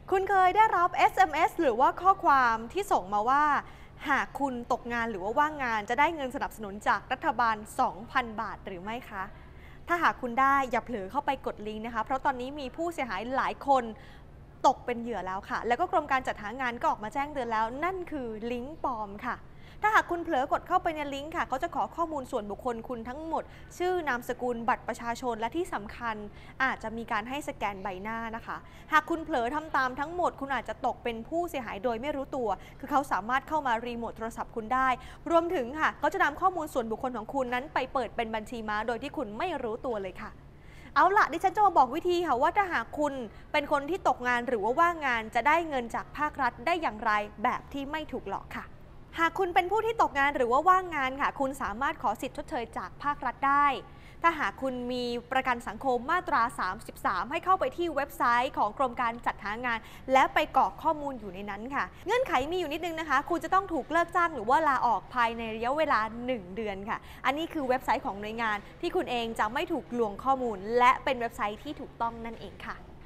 คุณเคยได้รับ SMS หรือว่าข้อความที่ส่งมาว่าหากคุณตกงานหรือว่าว่างงานจะได้เงินสนับสนุนจากรัฐบาล 2,000 บาทหรือไม่คะถ้าหากคุณได้อย่าเผลอเข้าไปกดลิงก์นะคะเพราะตอนนี้มีผู้เสียหายหลายคนตกเป็นเหยื่อแล้วค่ะแล้วก็กรมการจัดหางานก็ออกมาแจ้งเตือนแล้วนั่นคือลิงก์ปลอมค่ะถ้าหากคุณเผลอกดเข้าไปในลิงก์ค่ะเขาจะขอข้อมูลส่วนบุคคลคุณทั้งหมดชื่อนามสกุลบัตรประชาชนและที่สำคัญอาจจะมีการให้สแกนใบหน้านะคะหากคุณเผลอทำตามทั้งหมดคุณอาจจะตกเป็นผู้เสียหายโดยไม่รู้ตัวคือเขาสามารถเข้ามารีโมทโทรศัพท์คุณได้รวมถึงค่ะเขาจะนำข้อมูลส่วนบุคคลของคุณนั้นไปเปิดเป็นบัญชีม้าโดยที่คุณไม่รู้ตัวเลยค่ะเอาล่ะดิฉันจะมาบอกวิธีค่ะว่าถ้าหากคุณเป็นคนที่ตกงานหรือว่าว่างงานจะได้เงินจากภาครัฐได้อย่างไรแบบที่ไม่ถูกหลอกค่ะหากคุณเป็นผู้ที่ตกงานหรือว่าว่างงานค่ะคุณสามารถขอสิทธิชดเชยจากภาครัฐได้ถ้าหากคุณมีประกันสังคมมาตรา 33 ให้เข้าไปที่เว็บไซต์ของกรมการจัดหางานและไปกรอกข้อมูลอยู่ในนั้นค่ะเงื่อนไขมีอยู่นิดนึงนะคะคุณจะต้องถูกเลิกจ้างหรือว่าลาออกภายในระยะเวลา1 เดือนค่ะอันนี้คือเว็บไซต์ของหน่วยงานที่คุณเองจะไม่ถูกลวงข้อมูลและเป็นเว็บไซต์ที่ถูกต้องนั่นเองค่ะ